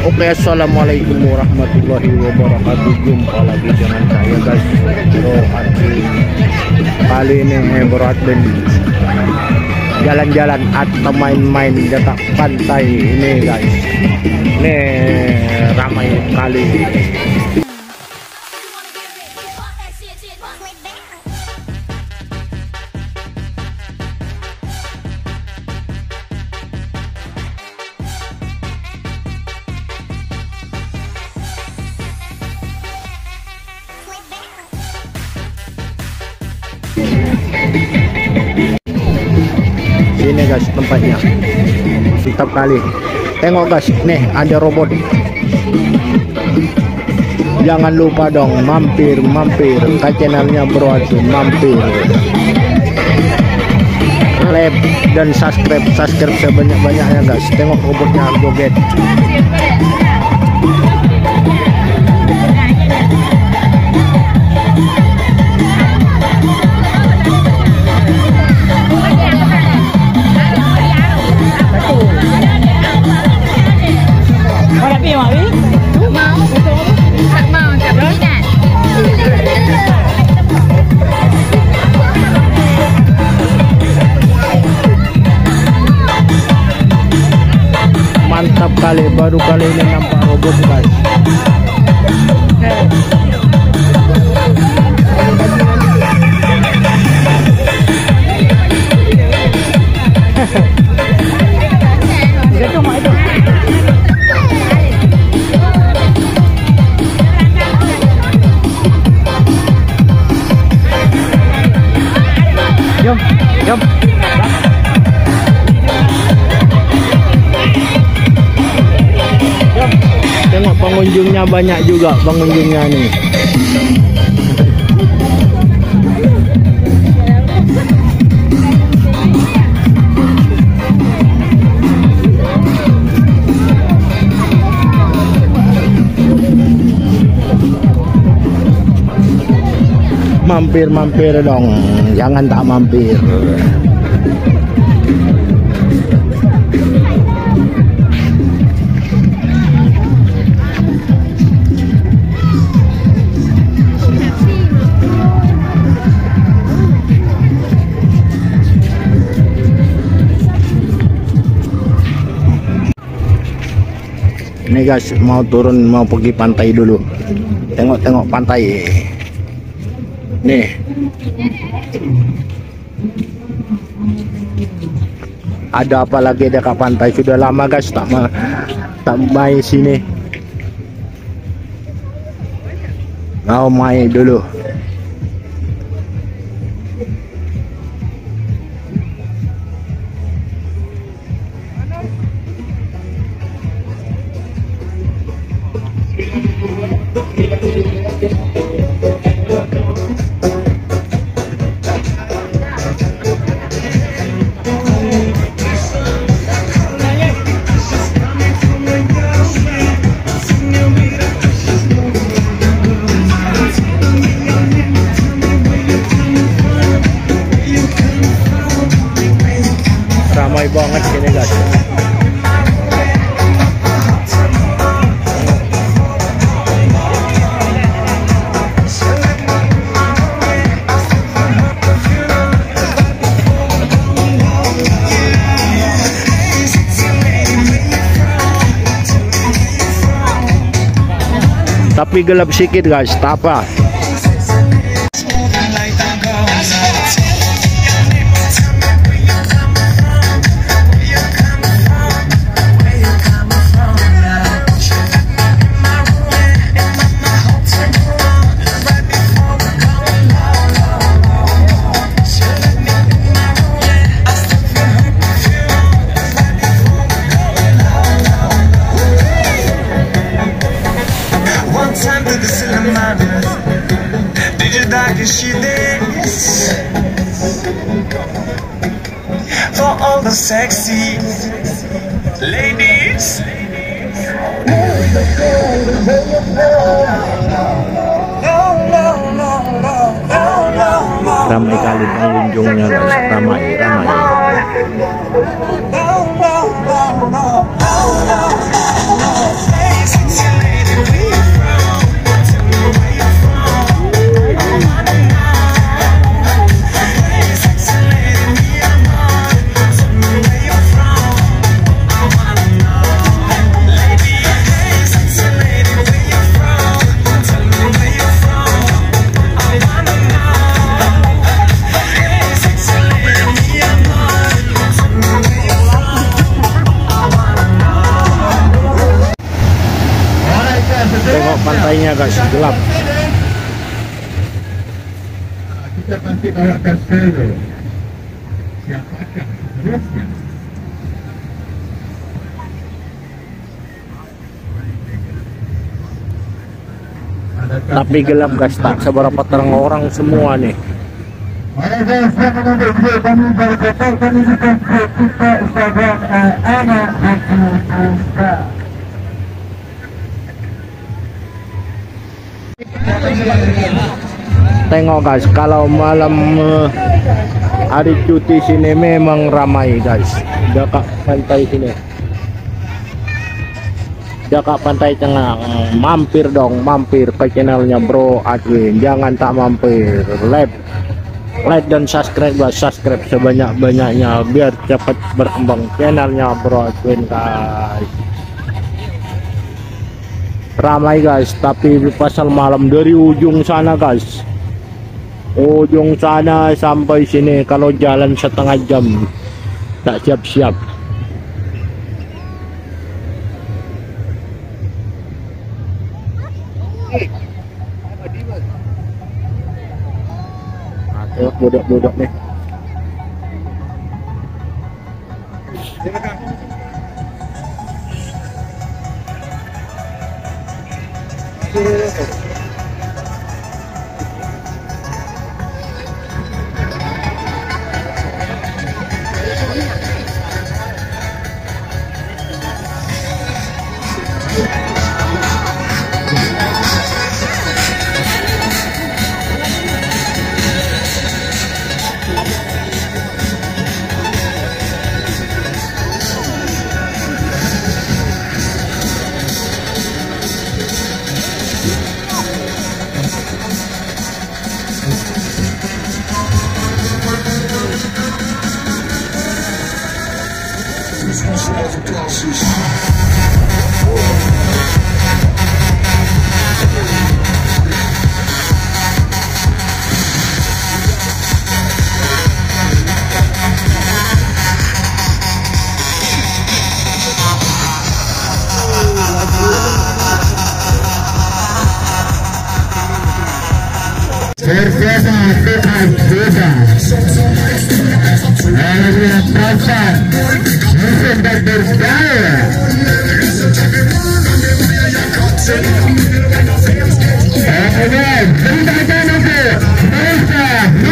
Oke, assalamualaikum warahmatullahi wabarakatuh. Jumpa lagi dengan saya guys, Bro Admin. Kali ini Bro Admin jalan-jalan atau main-main dekat pantai ini guys. Ini ramai kali. Ini guys tempatnya, mantap kali. Tengok guys, nih ada robot. Jangan lupa dong mampir ke channelnya Bro Admin, mampir like dan subscribe sebanyak-banyaknya guys. Tengok robotnya joget. Mantap kali, baru kali ini nampak robot guys. Jom. Tengok pengunjungnya banyak juga, pengunjungnya nih. Mampir dong, jangan tak mampir. Ini guys, mau turun, mau pergi pantai dulu. Tengok pantai. Nih. Ada apa lagi dekat pantai? Sudah lama guys tak main sini. Mau main dulu. Ramai banget sini guys. Tapi gelap sedikit guys, tak apa. For all the sexy ladies. Ramai kali pengunjungnya guys, ramai. Oh, pantainya guys, gelap. Kita nanti bawakan selo. Siapakah terusnya? Tapi gelap guys, tak seberapa terang orang semua nih. Tengok guys, kalau malam hari cuti sini memang ramai guys. Dekat pantai sini, dekat pantai tengah. Mampir dong, mampir ke channelnya Bro Adwin. Jangan tak mampir. Like dan subscribe guys, subscribe sebanyak-banyaknya biar cepat berkembang channelnya Bro Adwin guys. Ramai guys, tapi pasal malam dari ujung sana guys, ujung sana sampai sini kalau jalan setengah jam tak siap-siap. Nah, budak-budak nih. Berbeda dengan beda. Ada pasar musim dan berdaya. Kemudian tindakan untuk bangsa.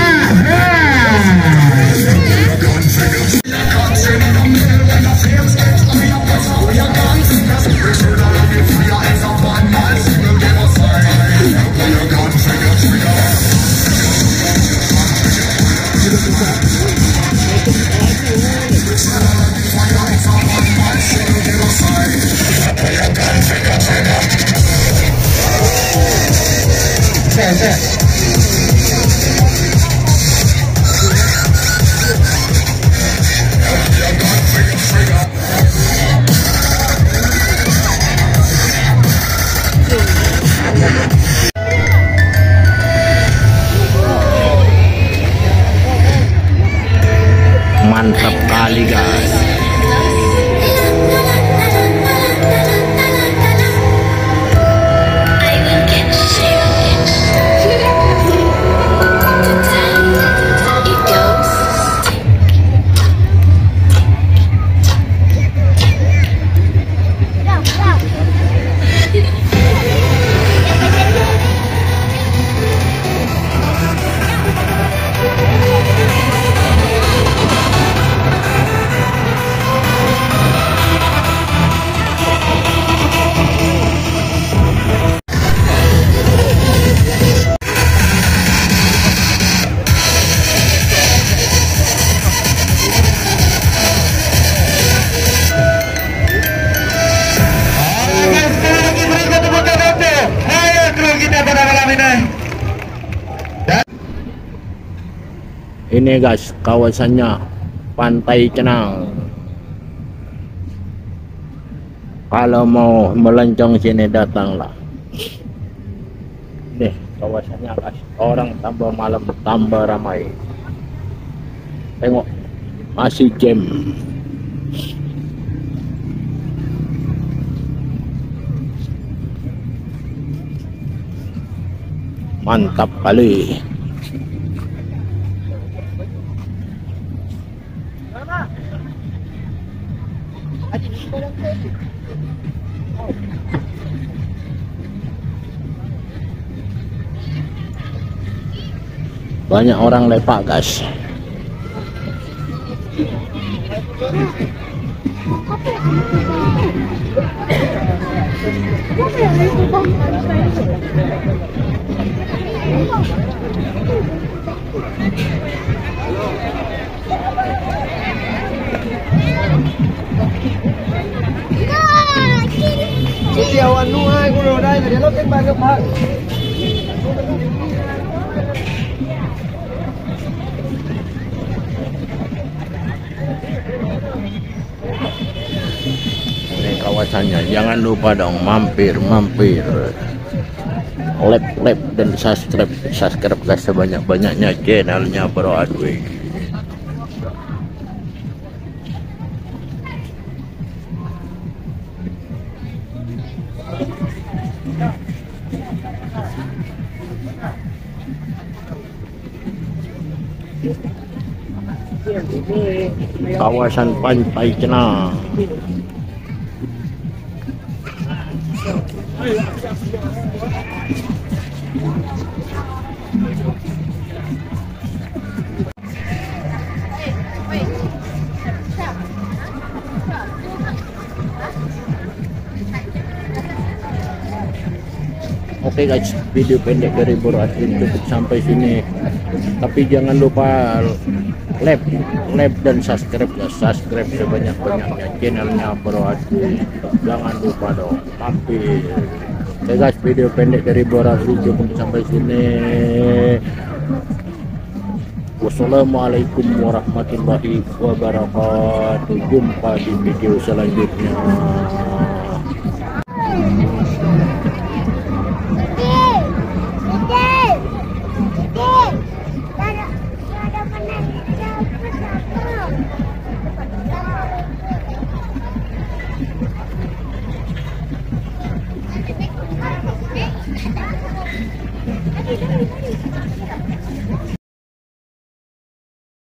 Mantap kali guys. Ini guys, kawasannya Pantai Cenang. Kalau mau melencong sini datanglah. Nih kawasannya guys, orang tambah malam tambah ramai. Tengok, masih jam. Mantap kali. Banyak orang lepak, guys. Dio anh nu hai con rồi đây để nó kết bạn các bạn. Ini kawasannya, jangan lupa dong mampir like dan subscribe guys sebanyak-banyaknya channelnya Bro Adwi. Kawasan Pantai Cenang. Oke guys, video pendek dari Bro Adwi cukup sampai sini. Tapi jangan lupa like dan subscribe ya. Subscribe sebanyak-banyaknya channelnya Bro Adwi. Jangan lupa dong mampir. Oke guys, video pendek dari Bro Adwi cukup sampai sini. Wassalamualaikum warahmatullahi wabarakatuh. Jumpa di video selanjutnya. Thank you.